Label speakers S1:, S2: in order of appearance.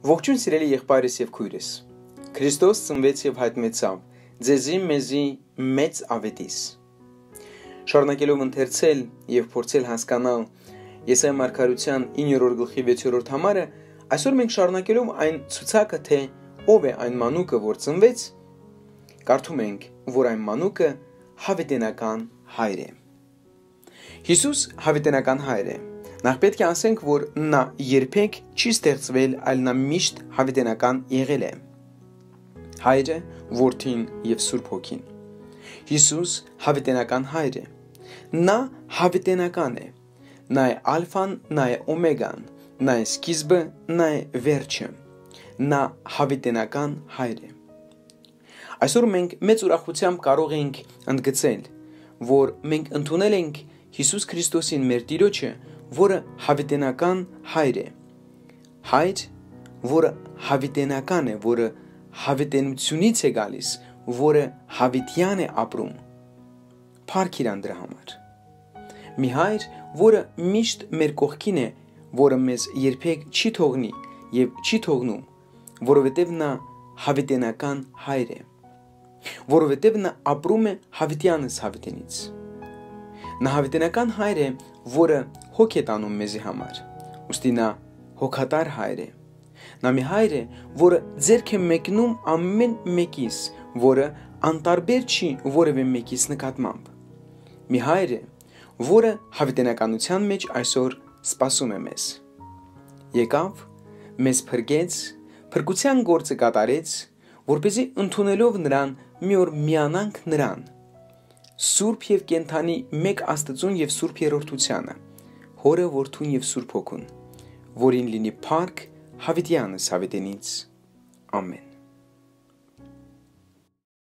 S1: Ողջույն սիրելի եղբայրս եւ քույրս։ Քրիստոս ծնվեց եւ հայտնվեցավ ձեզի մեզի մեծ ավետիս։ Շարունակելով ընթերցել եւ փորձել հասկանալ Եսայիա մարգարության 9-րդ գլխի 6-րդ համարը, այսօր մենք շարունակելով այն ցուցակը, թե ով է այն մանուկը, որ ծնվեց, կարդում ենք, որ այն մանուկը հավիտենական հայր է։ Հիսուս հավիտենական հայր է։ Նախ պետք է ասենք, որ նա երբեք չի ստեղծվել, այլ նա միշտ հավիտենական եղել է։ Հայրը, Որդին եւ Սուրբ Հոգին։ Հիսուս հավիտենական հայր է։ Նա հավիտենական է։ Նա է ալֆան, նա է օմեգան, նա է սկիզբը, նա է վերջը։ Նա հավիտենական հայր է։ Այսօր մենք մեծ ուրախությամբ կարող ենք ընդգծել, որ մենք ընդունել ենք Հիսուս Քրիստոսին մեր Տիրոջը, որը հավիտենական հայր է։ Հայր, որը հավիտենական է, որը հավիտենությունից է գալիս, որը հավիտյան է ապրում։ Փառք իրան դրա համար։ Մի հայր, որը միշտ մեր կողքին է, որը մեզ երբեք չի թողնի եւ չի թողնում, որովհետեւ նա հավիտենական հայր է, որովհետեւ նա ապրում է հավիտյանս հավիտենից։ Նա հավիտենական հայր է, որը հոգ է տանում մեզի համար, ուստի նա հոգատար հայր է։ Նա մի հայր է, որը ձեռք է մեկնում ամեն մեկիս, որը անտարբեր չի որևէ մեկիս նկատմամբ։ Մի հայր է, որը հավիտենականության մեջ այսօր սպասում է մեզ։ Եկավ, մեզ փրկեց, փրկության գործը կատարեց, որպեսզի ընդունելով նրան մի օր միանանք նրան, Սուրբ եւ կենթանի մեկ Աստծուն եւ Սուրբ Երրորդությանը, Հորը, Որդուն եւ Սուրբ Հոգուն, որին լինի փառք հավիտյանս հավիտենից։ Ամեն։